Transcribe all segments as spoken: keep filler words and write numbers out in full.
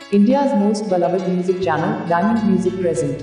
India's most beloved music channel, Diamond Music present.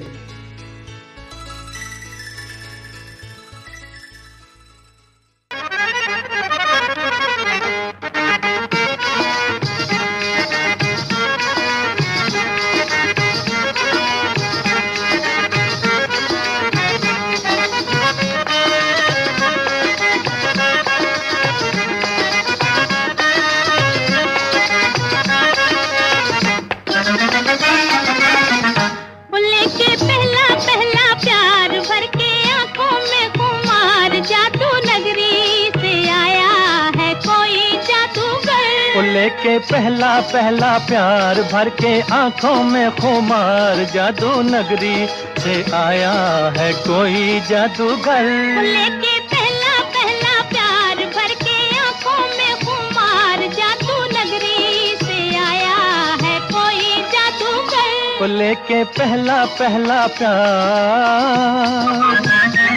लेके पहला पहला प्यार भर के आंखों में खुमार, जादू नगरी से आया है कोई जादूगर। लेके पहला पहला प्यार भर के आंखों में खुमार, जादू नगरी से आया है कोई जादूगर। लेके पहला पहला प्यार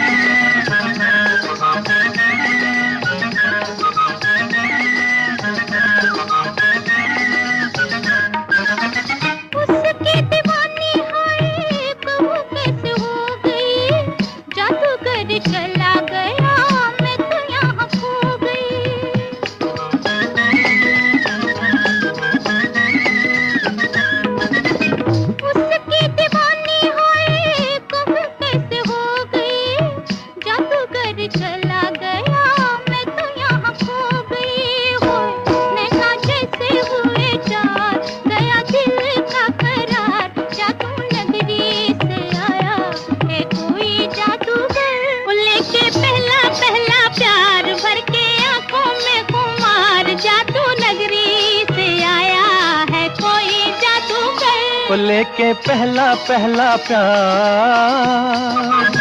चला गया मैं तो यहाँ खो गई। उसकी दीवानी होए कब कैसे हो गई, जादूगर चला गया मैं तो यहाँ खो गई। होए नैना जैसे हुए चार, गया दिल का करार, जादू नगरी से आया है कोई जादूगर। लेके पहला पहला प्यार भर के आंखों में खुमार, जादू नगरी से आया है कोई जादूगर। लेके पहला पहला प्यार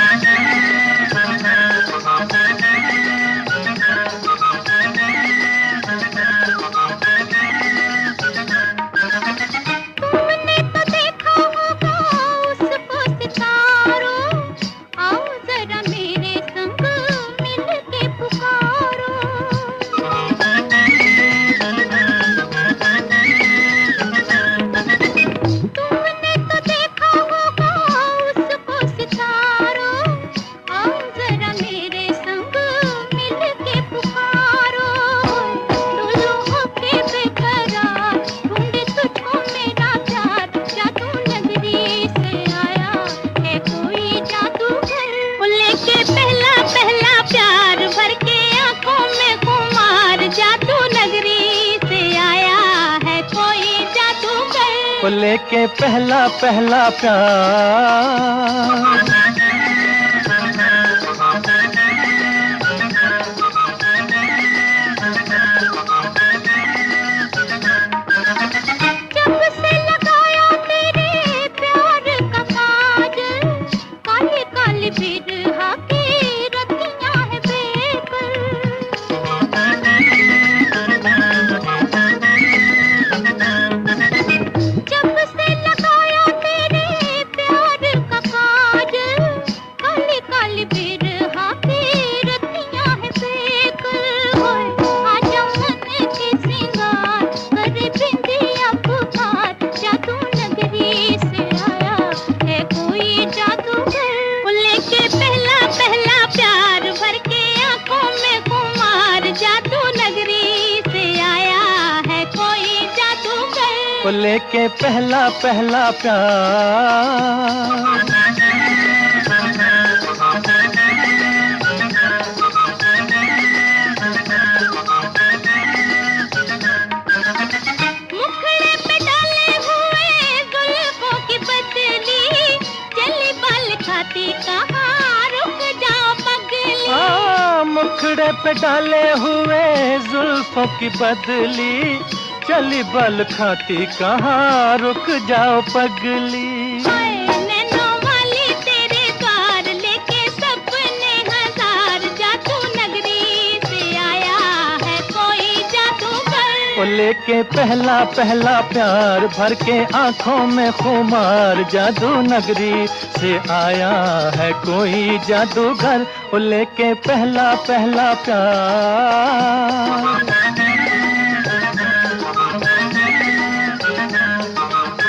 लेके पहला पहला प्यार जब से लगाया तेरे प्यार का काजल, काली काली बिरहा की रतियां है बेकल। जब से लगाया तेरे प्यार का काजल, काली काली बिरहा की रतियां है बेकल। आजा मन के सिंगार करे बिंदिया पुकार, जादू नगरी से आया है कोई जादूगर। लेके पहला पहला प्यार भर के आंखों में खुमार, जादू नगरी से आया है कोई जादूगर। लेके पहला पहला प्यार मुखड़े पे डाले हुए जुल्फों की बदली, चली बाल खाती कहाँ रुक जाओ पगली। हाँ, मुखड़े पे डाले हुए जुल्फों की बदली, चली बल खाती कहाँ रुक जाओ पगली। नैनों वाली तेरे द्वार लेके सपने हजार, जादू नगरी से आया है कोई जादूगर। लेके पहला पहला प्यार भर के आंखों में खुमार, जादू नगरी से आया है कोई जादूगर। लेके पहला पहला प्यार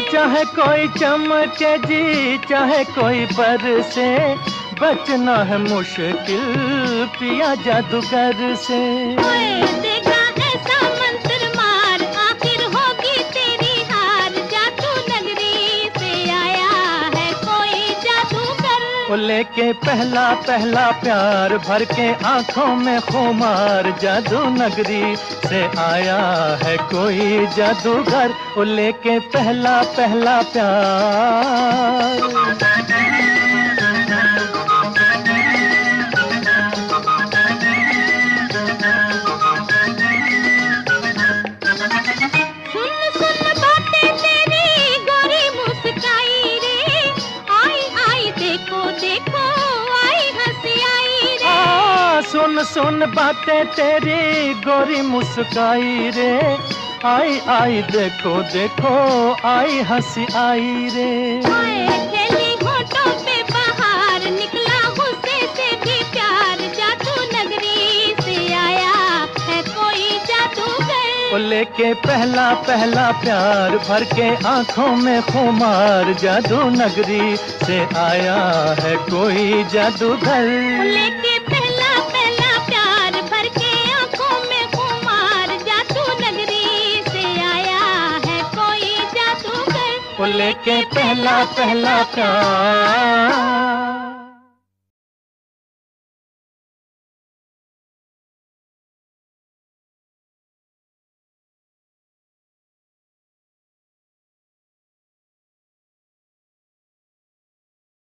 चाहे कोई चमके जी चाहे कोई बरसे, बचना है मुश्किल पिया जादूगर से। देगा ऐसा मंत्र मार आखिर होगी तेरी हार, जादू नगरी से आया है कोई जादूगर। वो लेके पहला पहला प्यार भर के आंखों में खुमार, जादू नगरी से आया है कोई जादूगर। वो लेके पहला पहला प्यार। सुन सुन बातें तेरी गोरी मुस्काई रे, आई आई देखो देखो आई हंसी आई रे। खेली होठों पे बाहर निकला गुस्से से भी प्यार, जादू नगरी से आया है कोई जादूगर। वो लेके पहला पहला प्यार भर के आंखों में खुमार, जादू नगरी से आया है कोई जादूगर। लेके पहला पहला प्यार भर के आंखों में खुमार, जादू नगरी से आया है कोई जादूगर। वो लेके पहला पहला प्यार।